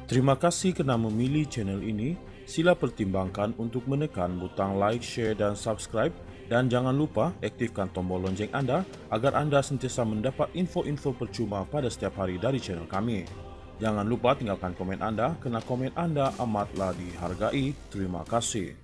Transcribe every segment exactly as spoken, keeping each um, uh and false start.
Terima kasih kerana memilih channel ini. Sila pertimbangkan untuk menekan butang like, share dan subscribe, dan jangan lupa aktifkan tombol lonceng anda agar anda sentiasa mendapat info-info percuma pada setiap hari dari channel kami. Jangan lupa tinggalkan komen anda kerana komen anda amatlah dihargai. Terima kasih.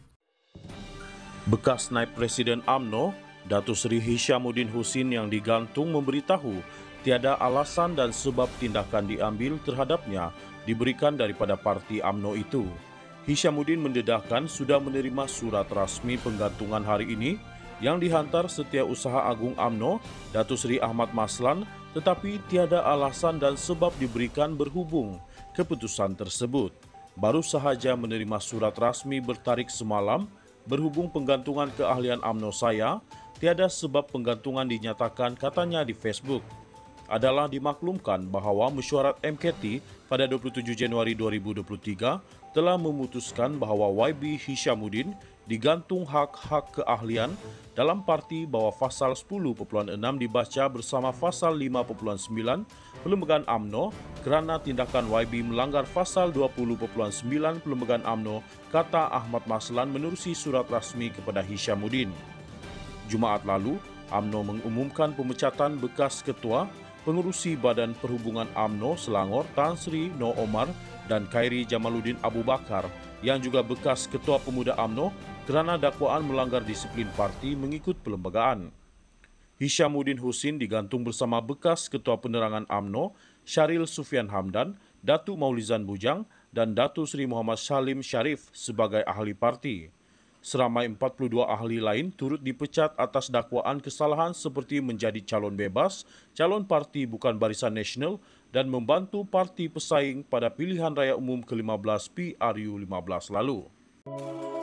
Bekas Naib Presiden U M N O, Datuk Seri Hishamuddin Hussein yang digantung memberitahu tiada alasan dan sebab tindakan diambil terhadapnya diberikan daripada parti U M N O itu. Hishamuddin mendedahkan sudah menerima surat rasmi penggantungan hari ini yang dihantar Setiausaha Agung U M N O, Datuk Seri Ahmad Maslan, tetapi tiada alasan dan sebab diberikan berhubung keputusan tersebut. Baru sahaja menerima surat rasmi bertarik semalam berhubung penggantungan keahlian U M N O saya, tiada sebab penggantungan dinyatakan katanya di Facebook. Adalah dimaklumkan bahawa mesyuarat M K T pada dua puluh tujuh Januari dua ribu dua puluh tiga telah memutuskan bahawa Y B Hishamuddin digantung hak-hak keahlian dalam parti bawah Fasal sepuluh titik enam dibaca bersama Fasal lima titik sembilan Perlembagaan U M N O kerana tindakan Y B melanggar Fasal dua puluh titik sembilan Perlembagaan U M N O, kata Ahmad Maslan menerusi surat rasmi kepada Hishamuddin. Jumaat lalu, U M N O mengumumkan pemecatan bekas ketua Pengerusi Badan Perhubungan U M N O Selangor Tan Sri Noor Omar dan Khairi Jamaluddin Abu Bakar yang juga bekas Ketua Pemuda U M N O kerana dakwaan melanggar disiplin parti mengikut perlembagaan. Hishamuddin Hussein digantung bersama bekas Ketua Penerangan U M N O Syaril Sufian Hamdan, Datuk Maulizan Bujang dan Datuk Seri Muhammad Salim Sharif sebagai ahli parti. Seramai empat puluh dua ahli lain turut dipecat atas dakwaan kesalahan seperti menjadi calon bebas, calon parti bukan Barisan Nasional dan membantu parti pesaing pada pilihan raya umum ke lima belas P R U lima belas lalu.